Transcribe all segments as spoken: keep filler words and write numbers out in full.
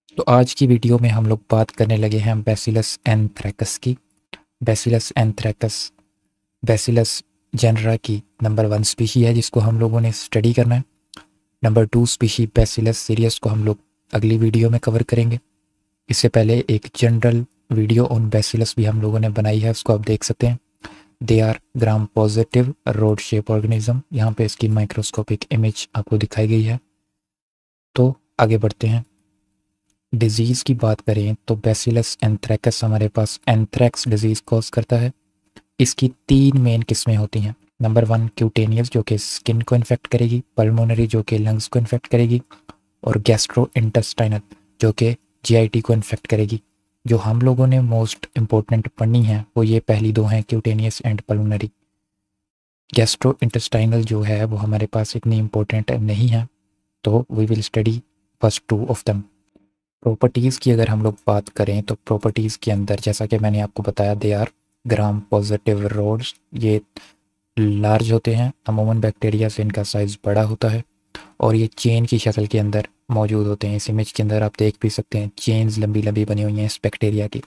तो आज की वीडियो में हम लोग बात करने लगे हैं बैसिलस एंथ्रेकस की। बैसिलस एंथ्रेकस बैसिलस जेनरा की नंबर वन स्पीशी है जिसको हम लोगों ने स्टडी करना है। Number two species bacillus cereus को हम लोग अगली वीडियो में कवर करेंगे। इससे पहले एक जनरल वीडियो ऑन बैसिलस भी हम लोगों ने बनाई है, उसको आप देख सकते हैं। They are gram positive rod shape organism. यहाँ पे इसकी माइक्रोस्कोपिक इमेज आपको दिखाई गई है। तो आगे बढ़ते हैं। डिजीज़ की बात करें तो बैसिलस एंथ्रेकस हमारे पास एंथ्रेक्स डिजीज़ कॉज करता है। इसकी तीन मेन किस्में होती हैं। नंबर वन क्यूटेनियस जो कि स्किन को इन्फेक्ट करेगी, पल्मोनरी जो कि लंग्स को इन्फेक्ट करेगी, और गैस्ट्रो इंटेस्टाइनल जो कि जीआईटी को इन्फेक्ट करेगी। जो हम लोगों ने मोस्ट इम्पोर्टेंट पढ़नी है वो ये पहली दो हैं, cutaneous and pulmonary. Gastrointestinal जो है वो हमारे पास इतनी इम्पोर्टेंट नहीं है, तो we will study first two of them. Properties की अगर हम लोग बात करें तो प्रॉपर्टीज़ के अंदर जैसा कि मैंने आपको बताया, they are gram positive rods. ये लार्ज होते हैं, अमूमन बैक्टीरिया से इनका साइज़ बड़ा होता है और ये चेन की शक्ल के अंदर मौजूद होते हैं। इस इमेज के अंदर आप देख भी सकते हैं, चेन्स लंबी लंबी बनी हुई हैं इस बैक्टीरिया की।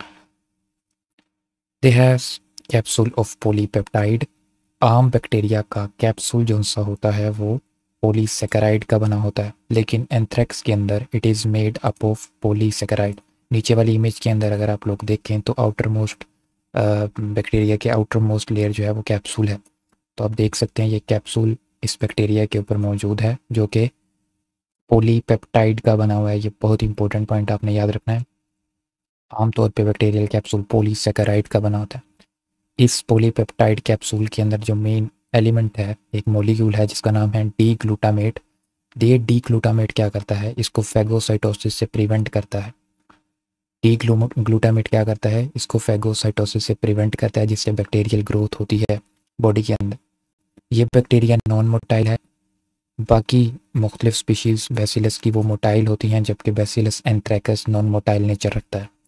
They have capsule of polypeptide. आम बैक्टीरिया का कैप्सूल जो सा होता है वो पॉलीसेकेराइड का बना होता है, लेकिन एंथ्रेक्स के अंदर it is made up of polysaccharide. नीचे वाली इमेज के अंदर अगर आप लोग देखें तो आउटर मोस्ट बैक्टीरिया के आउटर मोस्ट लेयर जो है वो कैप्सूल है। तो आप देख सकते हैं ये कैप्सूल इस बैक्टीरिया के ऊपर मौजूद है जो कि पॉलीपेप्टाइड का बना हुआ है। ये बहुत इंपॉर्टेंट पॉइंट आपने याद रखना है। आमतौर पर बैक्टीरियल कैप्सूल पॉलीसेकेराइड का बना होता है। इस पॉलीपेप्टाइड कैप्सूल के अंदर जो मेन एलिमेंट है, एक मॉलिक्यूल है जिसका नाम है डी ग्लूटामेट। ये डी ग्लूटामेट क्या करता है, इसको फैगोसाइटोसिस से प्रिवेंट करता है। डी ग्लूटामेट क्या करता है, इसको फैगोसाइटोसिस से प्रिवेंट करता है, जिससे बैक्टीरियल ग्रोथ होती है बॉडी के अंदर। ये बैक्टीरिया नॉन मोटाइल है। बाकी मुख्तलिफ स्पीशीज़ बैसिलस की वो मोटाइल होती हैं, जबकि bacillus anthracis non motile nature रखता है।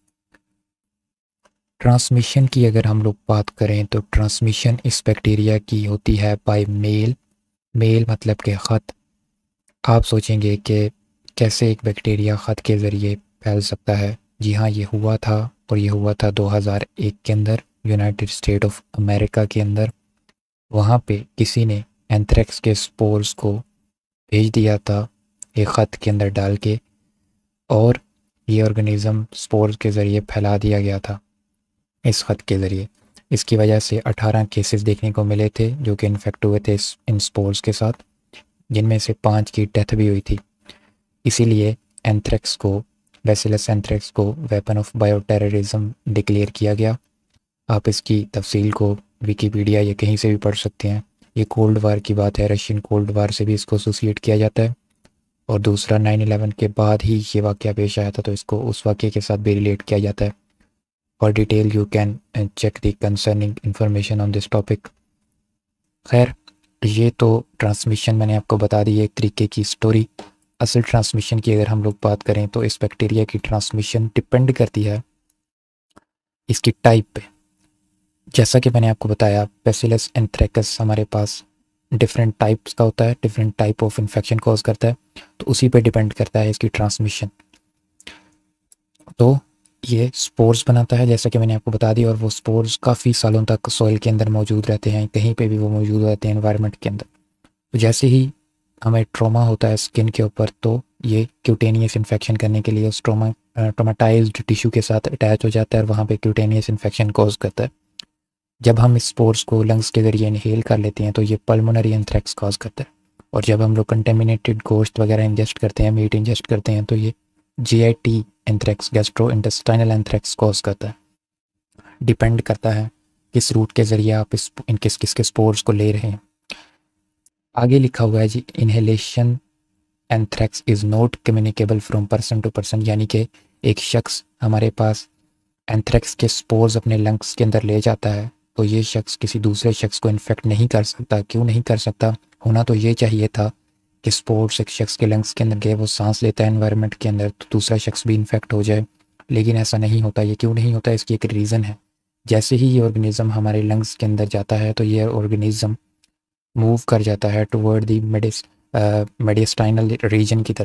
ट्रांसमिशन की अगर हम लोग बात करें तो ट्रांसमिशन इस बैक्टीरिया की होती है बाय मेल। मेल मतलब के ख़त। आप सोचेंगे कि कैसे एक बैक्टीरिया ख़त के ज़रिए फैल सकता है। जी हाँ, ये हुआ था, और ये हुआ था दो हज़ार एक के अंदर यूनाइटेड स्टेट ऑफ अमेरिका के अंदर। वहाँ पे किसी ने एंथ्रेक्स के स्पोर्स को भेज दिया था एक ख़त के अंदर डाल के, और ये ऑर्गेनिज़म स्पोर्स के ज़रिए फैला दिया गया था इस ख़त के ज़रिए। इसकी वजह से अठारह केसेस देखने को मिले थे जो कि इन्फेक्ट हुए थे इन स्पोर्स के साथ, जिनमें से पाँच की डेथ भी हुई थी। इसीलिए एंथ्रेक्स को, बैसिलस एंथ्रेक्स को वेपन ऑफ बायोटेररिज्म डिक्लेयर किया गया। आप इसकी तफसील को विकीपीडिया या कहीं से भी पढ़ सकते हैं। ये कोल्ड वार की बात है, रशियन कोल्ड वार से भी इसको एसोसिएट किया जाता है, और दूसरा नाइन इलेवन के बाद ही ये वाक़या पेश आया था, तो इसको उस वाक़े के साथ भी रिलेट किया जाता है। For detail you can check the concerning information on this topic. खैर, ये तो ट्रांसमिशन मैंने आपको बता दी, एक तरीके की स्टोरी। असल ट्रांसमिशन की अगर हम लोग बात करें तो इस बैक्टीरिया की ट्रांसमिशन डिपेंड करती है इसकी टाइप पे। जैसा कि मैंने आपको बताया, बैसिलस एंथ्रेकस हमारे पास डिफरेंट टाइप्स का होता है, different type of infection cause करता है, तो उसी पे डिपेंड करता है इसकी ट्रांसमिशन। तो ये स्पोर्स बनाता है जैसा कि मैंने आपको बता दी, और वो स्पोर्स काफ़ी सालों तक सॉइल के अंदर मौजूद रहते हैं, कहीं पे भी वो मौजूद रहते हैं एनवायरनमेंट के अंदर। तो जैसे ही हमें ट्रॉमा होता है स्किन के ऊपर, तो ये क्यूटेनियस इन्फेक्शन करने के लिए उस ट्रोमा ट्रोमाटाइज्ड टिश्यू के साथ अटैच हो जाता है और वहाँ पे क्यूटेनियस इन्फेक्शन कॉज करता है। जब हम इस स्पोर्स को लंग्स के ज़रिए इनहेल कर लेते हैं तो ये पल्मोनरी एंथ्रेक्स कॉज करता है, और जब हम लोग कंटेमिनेटेड गोश्त वगैरह इंजेस्ट करते हैं, मीट इंजेस्ट करते हैं, तो ये GIT anthrax, gastrointestinal anthrax cause करता है। डिपेंड करता है किस रूट के ज़रिए आप इस इन किस किस के स्पोर्स को ले रहे हैं। आगे लिखा हुआ है जी, inhalation anthrax is not communicable from person to person, यानी कि एक शख्स हमारे पास एंथ्रेक्स के स्पोर्स अपने लंग्स के अंदर ले जाता है तो ये शख्स किसी दूसरे शख्स को इन्फेक्ट नहीं कर सकता। क्यों नहीं कर सकता? होना तो ये चाहिए था कि स्पोर्स एक शख्स के लंग्स के अंदर गए, वो सांस लेता है एनवायरनमेंट के अंदर, तो दूसरा शख्स भी इन्फेक्ट हो जाए, लेकिन ऐसा नहीं होता। ये क्यों नहीं होता? इसकी एक रीज़न है। जैसे ही ये ऑर्गेनिज़म हमारे लंग्स के अंदर जाता है तो ये ऑर्गेनिज़म मूव कर जाता है टुवर्ड दी मेडिस मेडिस्टाइनल रीजन की तरफ,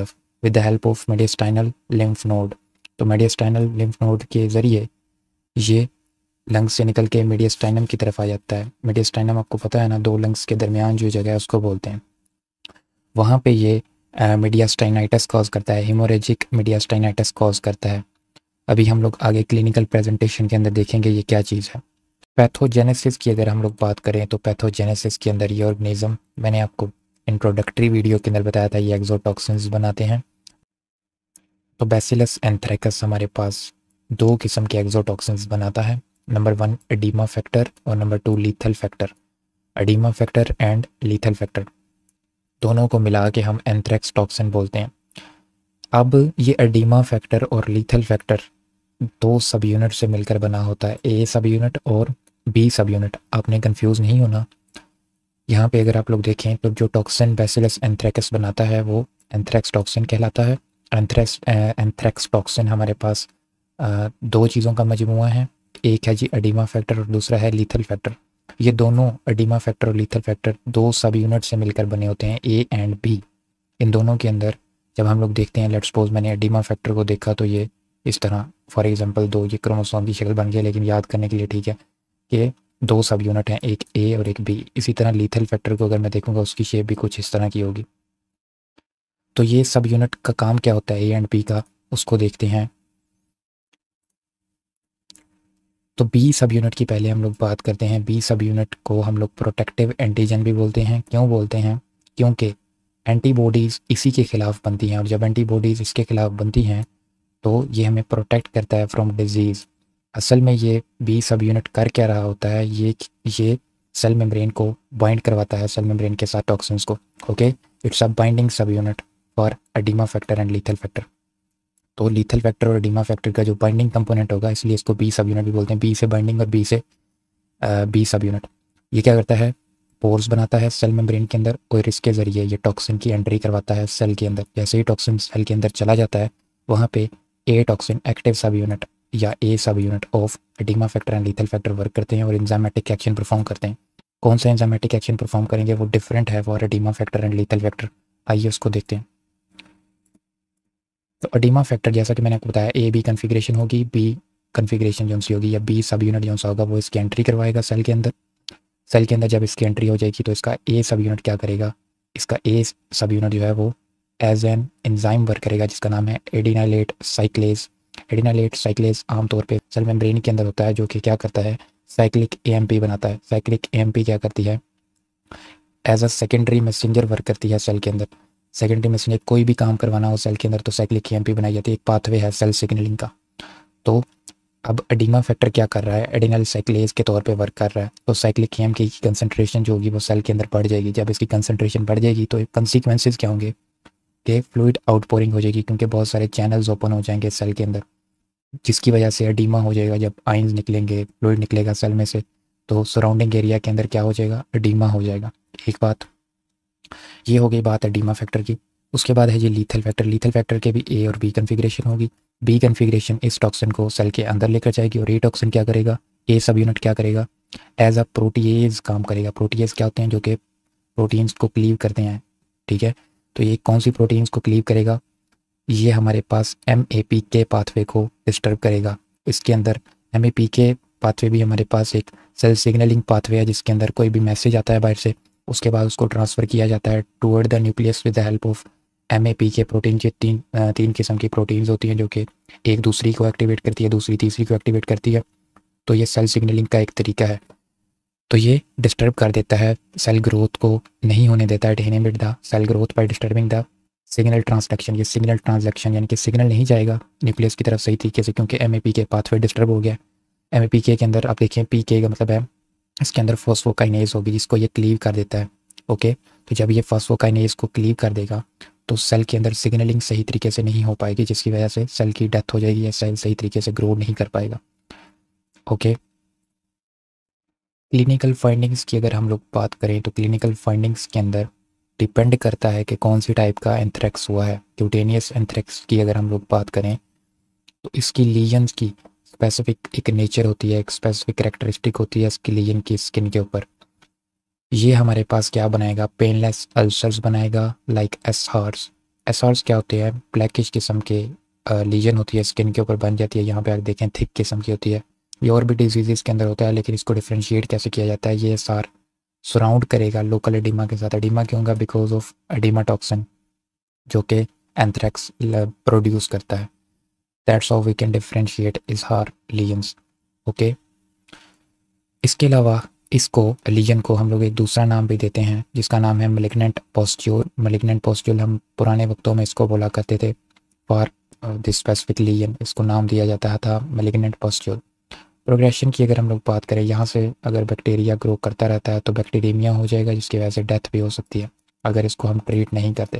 with the help of mediastinal lymph node. तो मेडिस्टाइनल लिम्फ नोड के ज़रिए ये लंग्स से निकल के मेडिस्टाइनम की तरफ आ जाता है। मेडिस्टाइनम आपको पता है ना, दो लंग्स के दरमियान जो जगह है उसको बोलते हैं। वहाँ पे ये मीडियास्टाइनाइटिस कॉज करता है, हिमोरेजिक मीडियास्टाइनाइटिस कॉज करता है। अभी हम लोग आगे क्लिनिकल प्रेजेंटेशन के अंदर देखेंगे ये क्या चीज़ है। पैथोजेनेसिस की अगर हम लोग बात करें तो पैथोजेनेसिस के अंदर ये ऑर्गेनिज्म, मैंने आपको इंट्रोडक्टरी वीडियो के अंदर बताया था, ये एक्सोटॉक्सिन्स बनाते हैं। तो बैसिलस एंथ्रेकस हमारे पास दो किस्म के एक्सोटॉक्सिन्स बनाता है। नंबर वन एडीमा फैक्टर और number two lethal factor. Oedema factor and lethal factor दोनों को मिला के हम एंथ्रेक्स टॉक्सिन बोलते हैं। अब ये एडीमा फैक्टर और लीथल फैक्टर दो सब यूनिट से मिलकर बना होता है, ए सब यूनिट और बी सब यूनिट। आपने कंफ्यूज नहीं होना। यहाँ पे अगर आप लोग देखें तो जो टॉक्सिन बैसिलस एंथ्रेकस बनाता है वो एंथ्रेक्स टॉक्सिन कहलाता है। एंथ्रेक्स एंथ्रेक्स टॉक्सिन हमारे पास आ, दो चीज़ों का मजमूआ है, एक है जी एडीमा फैक्टर और दूसरा है लीथल फैक्टर। ये दोनों एडीमा फैक्टर और लीथल फैक्टर दो सब यूनिट से मिलकर बने होते हैं, ए एंड बी। इन दोनों के अंदर जब हम लोग देखते हैं, लेट्स सपोज मैंने एडीमा फैक्टर को देखा तो ये इस तरह, फॉर एग्जांपल दो ये क्रोमोसोम की शक्ल बन गया, लेकिन याद करने के लिए ठीक है कि दो सब यूनिट हैं, एक ए और एक बी। इसी तरह लीथल फैक्टर को अगर मैं देखूंगा उसकी शेप भी कुछ इस तरह की होगी। तो ये सब यूनिट का काम क्या होता है ए एंड बी का, उसको देखते हैं। तो बी सब यूनिट की पहले हम लोग बात करते हैं। बी सब यूनिट को हम लोग प्रोटेक्टिव एंटीजन भी बोलते हैं। क्यों बोलते हैं? क्योंकि एंटीबॉडीज़ इसी के ख़िलाफ़ बनती हैं, और जब एंटीबॉडीज़ इसके ख़िलाफ़ बनती हैं तो ये हमें प्रोटेक्ट करता है फ्रॉम डिजीज़। असल में ये बी सब यूनिट कर क्या रहा होता है, ये ये सेल मेम्ब्रेन को बाइंड करवाता है, सेल मेम्ब्रेन के साथ टॉक्सिन्स को। Okay, it's a binding subunit for oedema factor and lethal factor. तो लीथल फैक्टर और एडीमा फैक्टर का जो बाइंडिंग कंपोनेंट होगा, इसलिए इसको बी सब यूनिट भी बोलते हैं। बी से बाइंडिंग और बी से बी सब यूनिट। ये क्या करता है, पोर्स बनाता है सेल मेम्ब्रेन के अंदर और इसके ज़रिए ये टॉक्सिन की एंट्री करवाता है सेल के अंदर। जैसे ही टॉक्सिन सेल के अंदर चला जाता है, वहाँ पे A toxin active subunit या A subunit of oedema factor and lethal factor work करते हैं और एंजाइमेटिक एक्शन परफॉर्म करते हैं। कौन सा एंजाइमेटिक एक्शन परफॉर्म करेंगे वो डिफरेंट है for oedema factor and lethal factor. आइए उसको देखते हैं। तो एडीमा फैक्टर जैसा कि मैंने आपको बताया, ए बी कन्फिग्रेशन होगी, बी कन्फिग्रेशन जो सी होगी या बी सब यूनिट जो सा होगा वो इसकी एंट्री करवाएगा सेल के अंदर। सेल के अंदर जब इसकी एंट्री हो जाएगी तो इसका ए सब यूनिट क्या करेगा, इसका ए सब यूनिट जो है वो एज एन एंजाइम वर्क करेगा जिसका नाम है एडिनाइलेट साइक्लेज। एडिनाइलेट साइक्लेज आमतौर पे सेल मेम्ब्रेन के अंदर होता है, जो कि क्या करता है, साइक्लिक एएमपी बनाता है। साइक्लिक एएमपी क्या करती है, as a secondary messenger work करती है सेल के अंदर। सेकेंडरी मैसेंजर, कोई भी काम करवाना हो सेल के अंदर तो साइक्लिक एएमपी बनाई जाती है, एक पाथवे है सेल सिग्नलिंग का। तो अब एडीमा फैक्टर क्या कर रहा है, एडिनल साइक्लेज के तौर पे वर्क कर रहा है। तो साइक्लिक एएमपी की कंसंट्रेशन जो होगी वो सेल के अंदर बढ़ जाएगी। जब इसकी कंसंट्रेशन बढ़ जाएगी तो कंसिक्वेंसेस क्या होंगे कि फ्लूइड आउटपोरिंग हो जाएगी, क्योंकि बहुत सारे चैनल्स ओपन हो जाएंगे सेल के अंदर, जिसकी वजह से एडीमा हो जाएगा। जब आइंस निकलेंगे, फ्लूइड निकलेगा सेल में से, तो सराउंडिंग एरिया के अंदर क्या हो जाएगा, एडीमा हो जाएगा। एक बात ये हो गई बात एडीमा फैक्टर की। उसके बाद है ये लीथल फैक्टर। लीथल फैक्टर के भी ए और बी कन्फिग्रेशन होगी। बी कन्फिग्रेशन इस टॉक्सिन को सेल के अंदर लेकर जाएगी और ए टॉक्सिन क्या करेगा, ए सब यूनिट क्या करेगा, एज अ प्रोटीएज काम करेगा। प्रोटीएज क्या होते हैं, जो कि प्रोटीन्स को क्लीव करते हैं। ठीक है, तो ये कौन सी प्रोटीन्स को क्लीव करेगा, ये हमारे पास एम ए पी के पाथवे को डिस्टर्ब करेगा। इसके अंदर एम ए पी के पाथवे भी हमारे पास एक सेल सिग्नलिंग पाथवे है, जिसके अंदर कोई भी मैसेज आता है बाहर से, उसके बाद उसको ट्रांसफ़र किया जाता है toward the nucleus with the help of M A P के प्रोटीन। ये तीन तीन किस्म की प्रोटीन्स होती हैं जो कि एक दूसरी को एक्टिवेट करती है, दूसरी तीसरी को एक्टिवेट करती है। तो ये सेल सिग्नलिंग का एक तरीका है। तो ये डिस्टर्ब कर देता है सेल ग्रोथ को, नहीं होने देता है, it inhibit the cell growth by disturbing the signal transduction. ये सिग्नल ट्रांसडक्शन यानी कि सिग्नल नहीं जाएगा न्यूक्लियस की तरफ सही तरीके से, क्योंकि एम ए पी के पाथवे डिस्टर्ब हो गया। एम ए पी के के अंदर आप देखें, पी के का मतलब है इसके अंदर फॉस्फोकाइनेज होगी जिसको ये क्लीव कर देता है। ओके, तो जब ये फॉस्फोकाइनेज को क्लीव कर देगा तो सेल के अंदर सिग्नलिंग सही तरीके से नहीं हो पाएगी, जिसकी वजह से सेल की डेथ हो जाएगी या सेल सही तरीके से ग्रो नहीं कर पाएगा। ओके, क्लिनिकल फाइंडिंग्स की अगर हम लोग बात करें तो क्लिनिकल फाइंडिंग्स के अंदर डिपेंड करता है कि कौन सी टाइप का एंथ्रेक्स हुआ है। क्यूटेनियस एंथ्रेक्स की अगर हम लोग बात करें तो इसकी लीजन्स की स्पेसिफिक एक नेचर होती है, एक स्पेसिफिक कैरेक्टरिस्टिक होती है इसकी लीजन की स्किन के ऊपर। ये हमारे पास क्या बनाएगा, पेनलेस अल्सर्स बनाएगा लाइक एस हार्स। एसॉर्स क्या होते हैं, ब्लैकिश किस्म के लीजन होती है, स्किन के ऊपर बन जाती है, यहाँ पे आप देखें थिक किस्म की होती है। ये और भी डिजीज़ के अंदर होता है, लेकिन इसको डिफ्रेंशिएट कैसे किया जाता है, ये सार सराउंड करेगा लोकल एडिमा के साथ। एडिमा क्यों होगा, बिकॉज ऑफ एडिमा टॉक्सिन जो कि एंथ्रेक्स प्रोड्यूस करता है। That's how we can differentiate eschar lesions. Okay, इसके अलावा इसको लीजन को हम लोग एक दूसरा नाम भी देते हैं जिसका नाम है मैलिग्नेंट पॉस्ट्यूल। मैलिग्नेंट पॉस्ट्यूल हम पुराने वक्तों में इसको बोला करते थे फॉर दिस स्पेसिफिक लीजन, इसको नाम दिया जाता था मैलिग्नेंट पॉस्ट्यूल। प्रोग्रेशन की अगर हम लोग बात करें, यहाँ से अगर बैक्टीरिया ग्रो करता रहता है तो बैक्टीरियमिया हो जाएगा, जिसकी वजह से डेथ भी हो सकती है अगर इसको हम ट्रीट नहीं करते।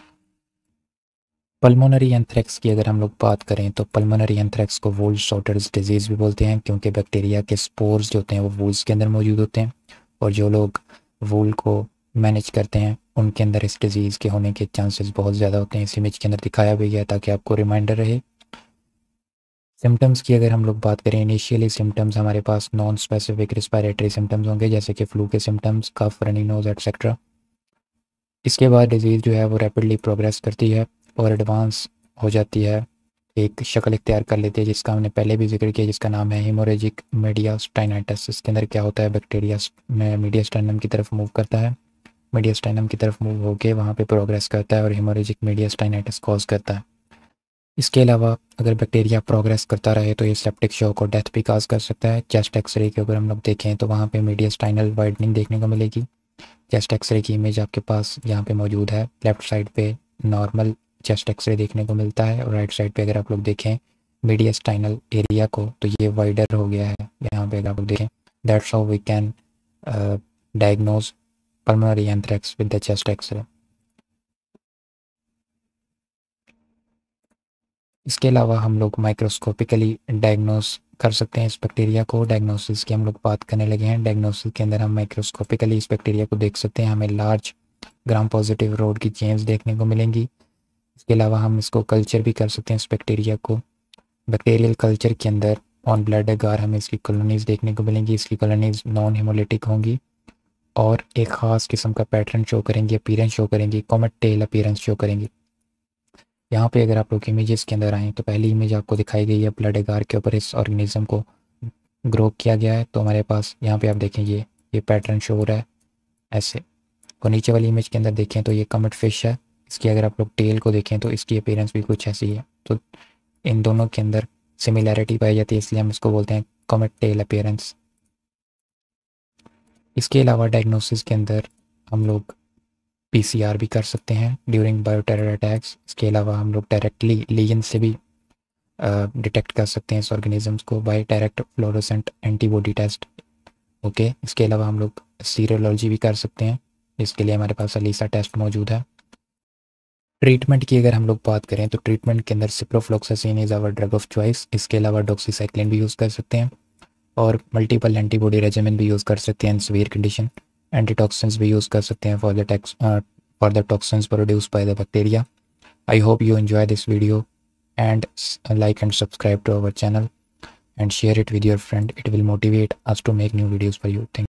पल्मोनरी एंथ्रेक्स की अगर हम लोग बात करें तो पल्मोनरी एंथ्रेक्स को वूल शॉर्टर्स डिजीज़ भी बोलते हैं, क्योंकि बैक्टीरिया के स्पोर्स जो होते हैं वो वूल्स के अंदर मौजूद होते हैं, और जो लोग वूल को मैनेज करते हैं उनके अंदर इस डिज़ीज़ के होने के चांसेस बहुत ज़्यादा होते हैं। इस इमेज के अंदर दिखाया भी गया ताकि आपको रिमाइंडर रहे। सिम्टम्स की अगर हम लोग बात करें, इनिशियली सिम्टम्स हमारे पास नॉन स्पेसिफिक रिस्पायरेटरी सिम्टम्स होंगे, जैसे कि फ्लू के symptoms, cough, runny nose etcetera. इसके बाद डिजीज़ जो है वो रैपिडली प्रोग्रेस करती है और एडवांस हो जाती है, एक शक्ल इख्तियार कर लेती है जिसका हमने पहले भी जिक्र किया, जिसका नाम है हेमोरेजिक मीडियास्टाइनाइटिस। इसके अंदर क्या होता है, बैक्टीरिया में मीडियास्टाइनम की तरफ मूव करता है, मीडियास्टाइनम की तरफ मूव होकर वहाँ पे प्रोग्रेस करता है और हेमोरेजिक मीडियास्टाइनाइटिस कॉज करता है। इसके अलावा अगर बैक्टीरिया प्रोग्रेस करता रहे तो ये सेप्टिक शॉक और डेथ भी काज कर सकता है। चेस्ट एक्सरे के अगर हम लोग देखें तो वहाँ पे मीडियास्टाइनल वाइडनिंग देखने को मिलेगी। चेस्ट एक्सरे की इमेज आपके पास यहाँ पे मौजूद है। लेफ्ट साइड पे नॉर्मल चेस्ट एक्सरे देखने को मिलता है और राइट साइड पे अगर आप लोग देखें मीडियास्टाइनल एरिया को तो ये वाइडर हो गया है यहाँ पे अगर आप लोग देखें। That's how we can diagnose pulmonary anthrax with the chest X ray. इसके अलावा हम लोग माइक्रोस्कोपिकली डायग्नोस कर सकते हैं इस बैक्टीरिया को। डायग्नोसिस की हम लोग बात करने लगे हैं। डायग्नोसिस के अंदर हम माइक्रोस्कोपिकली इस बैक्टीरिया को देख सकते हैं, हमें लार्ज ग्राम पॉजिटिव रोड की चेन्स देखने को मिलेंगी। इसके अलावा हम इसको कल्चर भी कर सकते हैं इस बैक्टीरिया को। बैक्टीरियल कल्चर के अंदर ऑन ब्लड अगार हमें इसकी कॉलोनीज़ देखने को मिलेंगी। इसकी कॉलोनीज़ नॉन हेमोलिटिक होंगी और एक ख़ास किस्म का पैटर्न शो करेंगी, अपीयरेंस शो करेंगी, कॉमेट टेल अपीयरेंस शो करेंगी। यहाँ पे अगर आप लोग इमेजेस के अंदर आएँ तो पहली इमेज आपको दिखाई गई है ब्लड अगार के ऊपर इस ऑर्गेनिज्म को ग्रो किया गया है। तो हमारे पास यहाँ पे आप देखें ये ये पैटर्न शो हो रहा है ऐसे। और नीचे वाली इमेज के अंदर देखें तो ये कॉमेट फिश है। इसकी अगर आप लोग टेल को देखें तो इसकी अपीयरेंस भी कुछ ऐसी है। तो इन दोनों के अंदर सिमिलैरिटी पाई जाती है, इसलिए हम इसको बोलते हैं कॉमेट टेल अपीयरेंस। इसके अलावा डायग्नोसिस के अंदर हम लोग पीसीआर भी कर सकते हैं ड्यूरिंग बायो टेरर अटैक्स। इसके अलावा हम लोग डायरेक्टली लीजन से भी डिटेक्ट कर सकते हैं इस ऑर्गेनिजम्स को by direct fluorescent antibody test. Okay, इसके अलावा हम लोग सीरोलॉजी भी कर सकते हैं, इसके लिए हमारे पास अलीसा टेस्ट मौजूद है। ट्रीटमेंट की अगर हम लोग बात करें तो ट्रीटमेंट के अंदर ciprofloxacin is our drug of choice. इसके अलावा डॉक्सीसाइक्लिन भी यूज़ कर सकते हैं और मल्टीपल एंटीबॉडी रेजिमेन भी यूज़ कर सकते हैं इन सीवियर कंडीशन। एंटीटॉक्सिन्स भी यूज़ कर सकते हैं for the tax for the toxins produced by the bacteria. I hope you enjoy this video and like and subscribe to our channel and share it with your friend. It will motivate us to make new videos for you. Thank you.